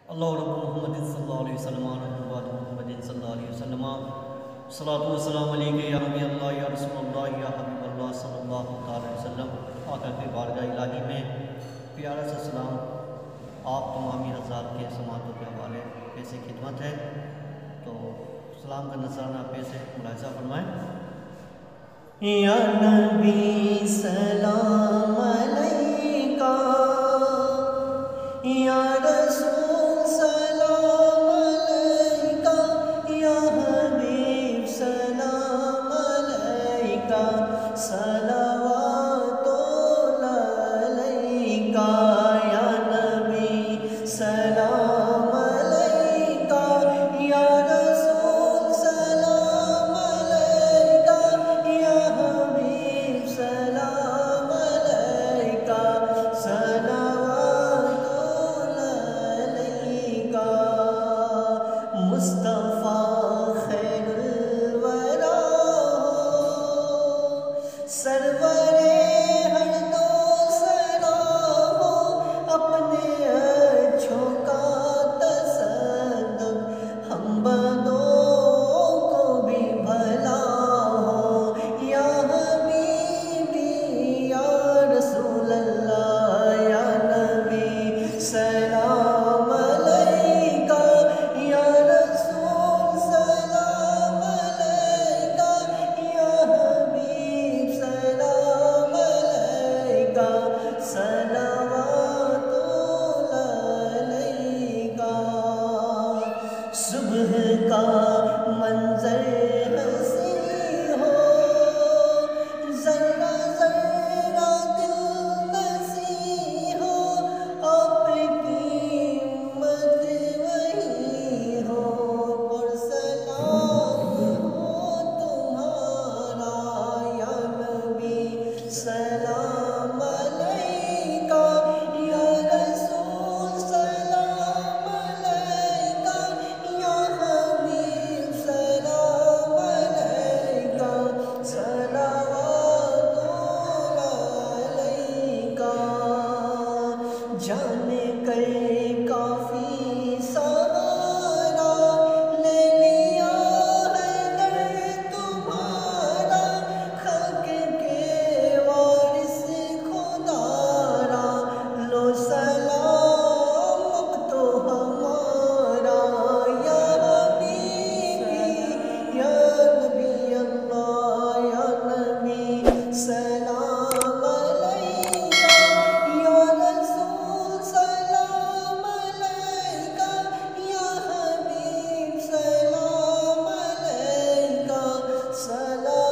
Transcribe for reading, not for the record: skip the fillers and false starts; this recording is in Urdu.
اللہ رب محمد صلی اللہ علیہ وسلم محمد صلی اللہ علیہ وسلم صلاۃ والسلام علیکہ یا نبی اللہ یا رسول اللہ یا حبیب اللہ صلی اللہ علیہ وسلم۔ آقا کی بارگاہ الہی میں پیارا سا سلام آپ تمامی حضرات کے سماعتوں کے حوالے پیش خدمت ہے، تو سلام کا نذرانہ پیش ملاحظہ فرمائیں۔ یا نبی سلام علیکہ، یا رسول سلام علیکہ، یا حبیب سلام علیکہ، صلوات اللہ علیکہ، یا نبی سلام علیکہ، یا رسول سلام علیکہ، یا حبیب سلام علیکہ، صلوات مصطفیٰ خیر الورا سرور ہر دو سرا ہو، اپنے اچھوں کا تصدق ہم بدوں کو بھی بھلا ہو، یا حبیبی یا رسول اللہ، یا نبی سلام علیکہ، یا رسول سلام علیکہ، یا حبیب سلام علیکہ، صلوات اللہ علیکہ۔ صبح کا منظر حسین ہو، ذرہ ذرہ دل نسی ہو، آپ کی امت وہی ہو، اور سلام ہو تمہارا، یا نبی سلام علیکہ، یا رسول سلام علیکہ، یا حبیب سلام علیکہ، صلوات اللہ علیکہ۔ جانے کر کافی سہارا لے لیا ہے در تمہارا، خلق کے وارث خدارا، لو سلام اب تو ہمارا، یا حبیبی یا نبی اللہ، یا نبی سلام علیکہ، یا رسول سلام علیکہ، یا حبیب سلام علیکہ، صلوات